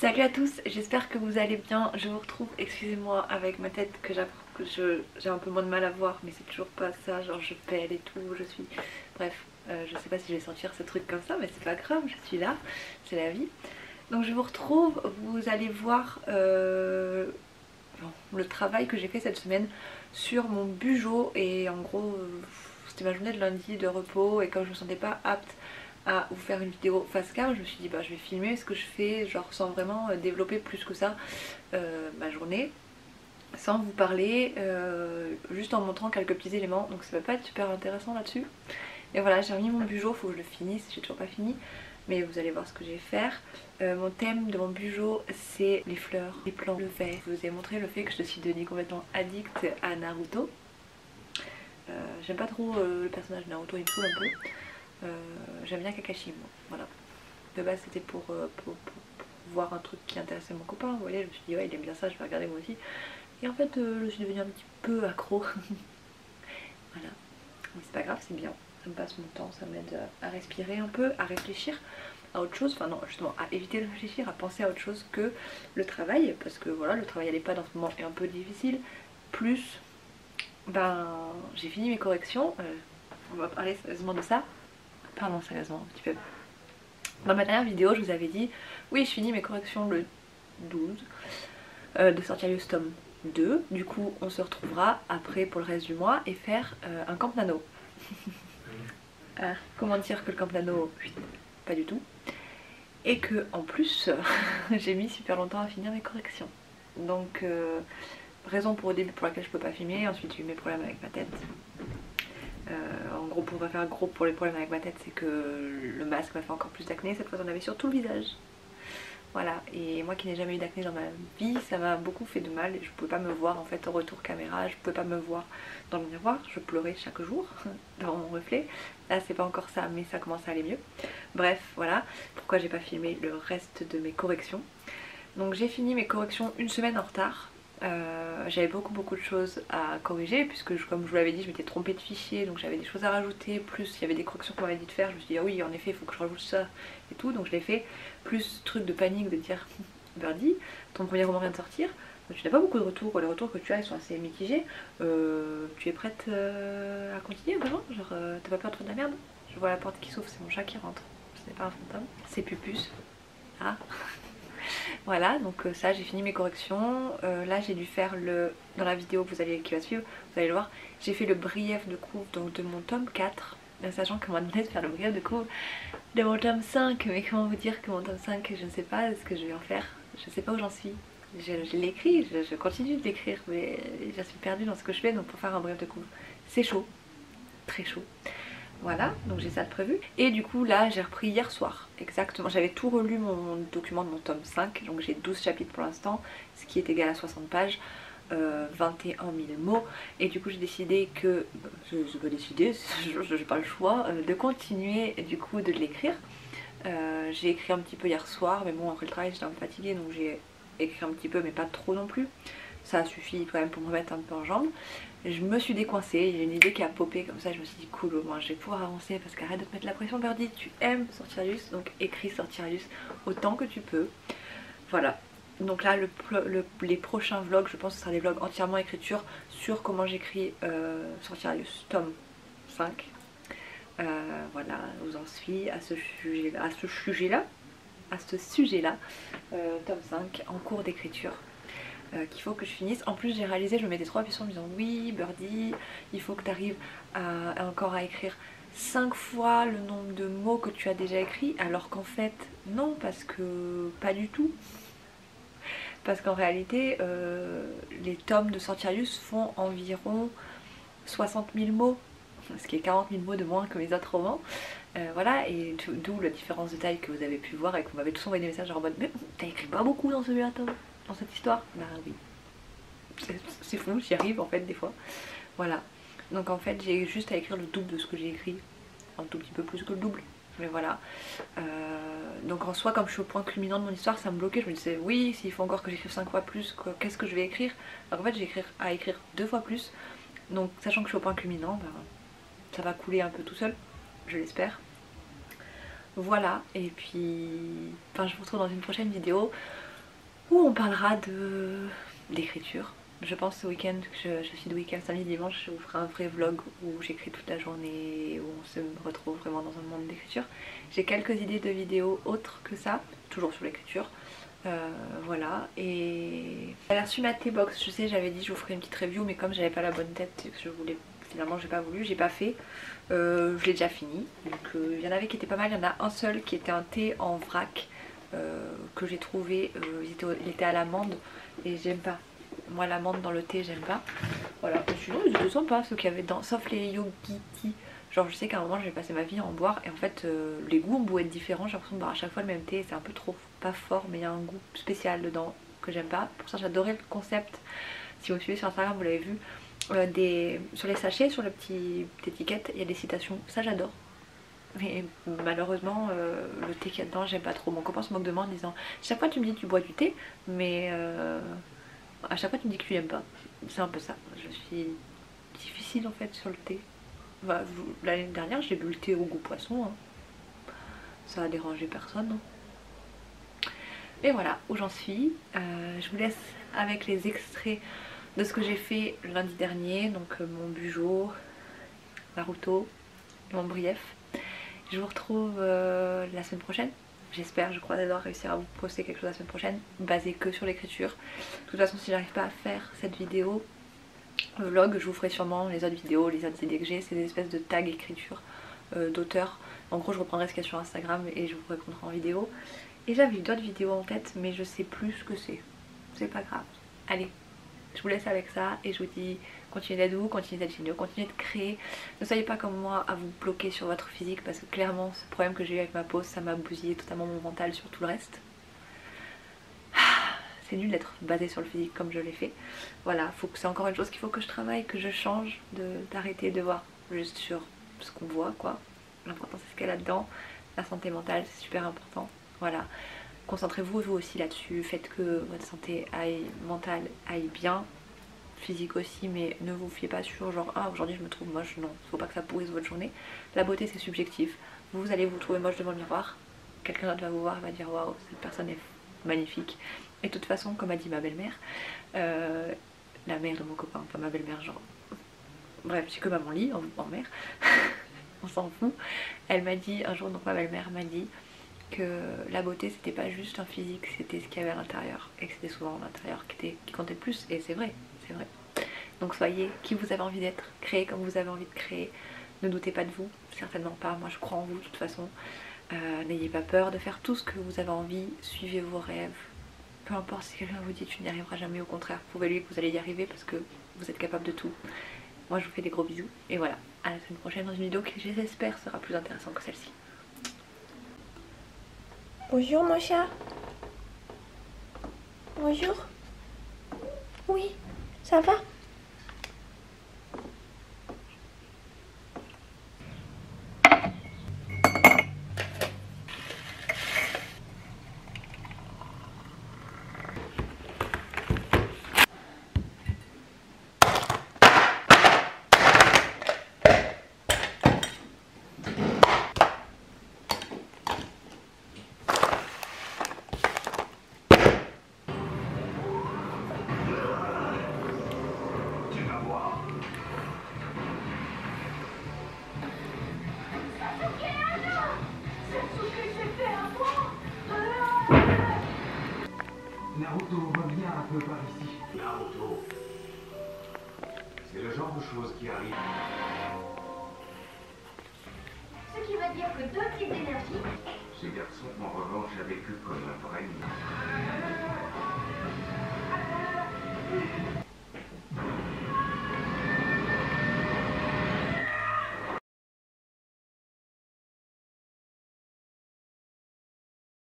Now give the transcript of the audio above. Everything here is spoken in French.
Salut à tous, j'espère que vous allez bien. Je vous retrouve, excusez-moi, avec ma tête que j'ai un peu moins de mal à voir, mais c'est toujours pas ça, genre je pèle et tout, je suis... Bref, je sais pas si je vais sortir ce truc comme ça, mais c'est pas grave, je suis là, c'est la vie. Donc je vous retrouve, vous allez voir le travail que j'ai fait cette semaine sur mon bugeot et en gros c'était ma journée de lundi de repos et comme je me sentais pas apte à vous faire une vidéo face cam, je me suis dit bah je vais filmer ce que je fais genre sans vraiment développer plus que ça ma journée, sans vous parler, juste en montrant quelques petits éléments, donc ça va pas être super intéressant là-dessus. Et voilà, j'ai remis mon bugeot, faut que je le finisse, j'ai toujours pas fini, mais vous allez voir ce que je vais faire. Mon thème de mon bugeot c'est les fleurs, les plants, le vert. Je vous ai montré le fait que je suis devenue complètement addict à Naruto. J'aime pas trop le personnage de Naruto, il me saoule un peu. J'aime bien Kakashi, moi. Voilà. De base c'était pour voir un truc qui intéressait mon copain, vous voyez, je me suis dit ouais il aime bien ça, je vais regarder moi aussi. Et en fait je suis devenue un petit peu accro. Voilà. Mais c'est pas grave, c'est bien. Ça me passe mon temps, ça m'aide à respirer un peu, à réfléchir à autre chose, enfin non justement à éviter de réfléchir, à penser à autre chose que le travail, parce que voilà le travail à l'EHPAD en ce moment est un peu difficile, plus ben j'ai fini mes corrections, on va parler sérieusement de ça, pardon sérieusement un petit peu. Dans ma dernière vidéo je vous avais dit oui je finis mes corrections le 12 de Sortirius tome 2, du coup on se retrouvera après pour le reste du mois et faire un camp nano. Comment dire que le camp nano, pas du tout. Et que en plus j'ai mis super longtemps à finir mes corrections. Donc raison pour au début pour laquelle je peux pas filmer, ensuite j'ai eu mes problèmes avec ma tête. En gros pour pas faire gros pour les problèmes avec ma tête c'est que le masque m'a fait encore plus d'acné, cette fois j'en avais sur tout le visage. Voilà, et moi qui n'ai jamais eu d'acné dans ma vie, ça m'a beaucoup fait de mal et je pouvais pas me voir en fait en retour caméra, je pouvais pas me voir dans le miroir, je pleurais chaque jour devant mon reflet. Là c'est pas encore ça mais ça commence à aller mieux. Bref, voilà pourquoi j'ai pas filmé le reste de mes corrections. Donc j'ai fini mes corrections une semaine en retard. J'avais beaucoup de choses à corriger puisque comme je vous l'avais dit je m'étais trompée de fichier, donc j'avais des choses à rajouter, plus il y avait des corrections qu'on m'avait dit de faire, je me suis dit ah oui en effet il faut que je rajoute ça et tout, donc je l'ai fait, plus truc de panique de dire Birdie, ton premier roman vient de sortir, tu n'as pas beaucoup de retours, les retours que tu as ils sont assez mitigés, tu es prête à continuer vraiment, genre t'as pas peur de faire de la merde? Je vois la porte qui s'ouvre, c'est mon chat qui rentre, ce n'est pas un fantôme, c'est Pupus. Ah voilà, donc ça j'ai fini mes corrections. Là j'ai dû faire dans la vidéo que qui va suivre, vous allez le voir, j'ai fait le brief de couve donc de mon tome 4, sachant qu'on m'a demandé de faire le brief de couve de mon tome 5, mais comment vous dire que mon tome 5 je ne sais pas ce que je vais en faire, je ne sais pas où j'en suis. Je l'ai écrit, je continue de l'écrire, mais je suis perdue dans ce que je fais, donc pour faire un brief de couve c'est chaud, très chaud. Voilà, donc j'ai ça de prévu. Et du coup là j'ai repris hier soir, exactement, j'avais tout relu mon document de mon tome 5, donc j'ai 12 chapitres pour l'instant, ce qui est égal à 60 pages, 21 000 mots, et du coup j'ai décidé que, j'ai pas décidé, j'ai pas le choix, de continuer du coup de l'écrire. J'ai écrit un petit peu hier soir, mais bon après le travail j'étais un peu fatiguée donc j'ai écrit un petit peu mais pas trop non plus. Ça a suffi quand même pour me remettre un peu en jambes. Je me suis décoincée, j'ai une idée qui a popé comme ça, je me suis dit cool au moins je vais pouvoir avancer parce qu'arrête de te mettre la pression Birdie, tu aimes Sortirius, donc écris Sortirius autant que tu peux. Voilà, donc là les prochains vlogs je pense que ce sera des vlogs entièrement écriture sur comment j'écris Sortirius tome 5. Voilà, je vous en suis à ce sujet-là, tome 5 en cours d'écriture. Qu'il faut que je finisse. En plus j'ai réalisé, je me mettais 3 questions en me disant oui Birdie, il faut que tu arrives encore à écrire 5 fois le nombre de mots que tu as déjà écrit, alors qu'en fait non, parce que pas du tout. Parce qu'en réalité les tomes de Sortirius font environ 60 000 mots, ce qui est 40 000 mots de moins que mes autres romans. Voilà, et d'où la différence de taille que vous avez pu voir et que vous m'avez tous envoyé des messages en mode mais t'as écrit pas beaucoup dans celui-là Tom, dans cette histoire. Bah oui, c'est fou, j'y arrive en fait des fois. Voilà, donc en fait j'ai juste à écrire le double de ce que j'ai écrit, un tout petit peu plus que le double, mais voilà. Donc en soi comme je suis au point culminant de mon histoire ça me bloquait, je me disais oui s'il faut encore que j'écrive 5 fois plus, qu'est-ce que je vais écrire. Alors en fait j'ai à écrire 2 fois plus, donc sachant que je suis au point culminant, bah, ça va couler un peu tout seul, je l'espère. Voilà, et puis enfin, je vous retrouve dans une prochaine vidéo. où on parlera d'écriture. Je pense ce week-end, je suis de week-end samedi dimanche, je vous ferai un vrai vlog où j'écris toute la journée, où on se retrouve vraiment dans un monde d'écriture. J'ai quelques idées de vidéos autres que ça, toujours sur l'écriture. Voilà, et elle a reçu ma T-Box. Je sais, j'avais dit je vous ferai une petite review, mais comme j'avais pas la bonne tête et que je voulais, finalement j'ai pas voulu, j'ai pas fait. Je l'ai déjà fini. Donc il y en avait qui étaient pas mal, il y en a un seul qui était un thé en vrac que j'ai trouvé, il était à l'amande et j'aime pas. Moi l'amande dans le thé j'aime pas. Voilà, sinon ils étaient sympas ceux qu'il y avait dedans, sauf les Yogi Tea. Genre je sais qu'à un moment j'ai passé ma vie à en boire et en fait les goûts ont beau être différents, j'ai l'impression de boire à chaque fois le même thé, c'est un peu trop, pas fort mais il y a un goût spécial dedans que j'aime pas. Pour ça j'adorais le concept, si vous me suivez sur Instagram vous l'avez vu, sur les sachets, sur la petite étiquette il y a des citations, ça j'adore. Mais malheureusement le thé qu'il y a dedans j'aime pas trop. Mon copain se moque de moi en disant chaque fois tu me dis que tu bois du thé mais à chaque fois tu me dis que tu n'aimes pas. C'est un peu ça, je suis difficile en fait sur le thé. Bah, l'année dernière j'ai bu le thé au goût poisson, hein. Ça a dérangé personne, hein. Et voilà où j'en suis. Je vous laisse avec les extraits de ce que j'ai fait lundi dernier, donc mon Bugeaud, Naruto et mon Brief. Je vous retrouve la semaine prochaine. J'espère, je crois d'ailleurs réussir à vous poster quelque chose la semaine prochaine, basé que sur l'écriture. De toute façon si j'arrive pas à faire cette vidéo vlog, je vous ferai sûrement les autres vidéos, les autres idées que j'ai, c'est des espèces de tags écriture d'auteur. En gros je reprendrai ce qu'il y a sur Instagram et je vous répondrai en vidéo. Et j'avais d'autres vidéos en tête mais je sais plus ce que c'est pas grave. Allez, je vous laisse avec ça et je vous dis continuez d'être vous, continuez d'être géniaux, continuez de créer. Ne soyez pas comme moi à vous bloquer sur votre physique parce que clairement ce problème que j'ai eu avec ma peau ça m'a bousillé totalement mon mental sur tout le reste. C'est nul d'être basé sur le physique comme je l'ai fait. Voilà, c'est encore une chose qu'il faut que je travaille, que je change, d'arrêter de voir juste sur ce qu'on voit quoi. L'important c'est ce qu'il y a là-dedans. La santé mentale c'est super important. Voilà, concentrez-vous vous aussi là-dessus, faites que votre santé mentale aille bien, physique aussi, mais ne vous fiez pas sur genre ah aujourd'hui je me trouve moche, non, faut pas que ça pourrisse votre journée. La beauté c'est subjectif, vous allez vous trouver moche devant le miroir, quelqu'un d'autre va vous voir et va dire waouh cette personne est magnifique. Et de toute façon comme a dit ma belle-mère, la mère de mon copain, pas ma belle-mère genre, bref c'est que maman lit en mère, on s'en fout, elle m'a dit un jour, donc ma belle-mère m'a dit que la beauté c'était pas juste un physique, c'était ce qu'il y avait à l'intérieur et que c'était souvent l'intérieur qui comptait le plus et c'est vrai, c'est vrai. Donc soyez qui vous avez envie d'être, créez comme vous avez envie de créer, ne doutez pas de vous, certainement pas, moi je crois en vous de toute façon. N'ayez pas peur de faire tout ce que vous avez envie, suivez vos rêves, peu importe si quelqu'un vous dit tu n'y arriveras jamais, au contraire prouvez-lui que vous allez y arriver parce que vous êtes capable de tout. Moi je vous fais des gros bisous et voilà, à la semaine prochaine dans une vidéo qui j'espère sera plus intéressante que celle-ci. Bonjour mon chat. Bonjour. Oui, ça va? Naruto, reviens un peu par ici. Naruto, c'est le genre de choses qui arrivent. Ce qui veut dire que deux types d'énergie. Ces garçons, en revanche, a vécu comme un vrai.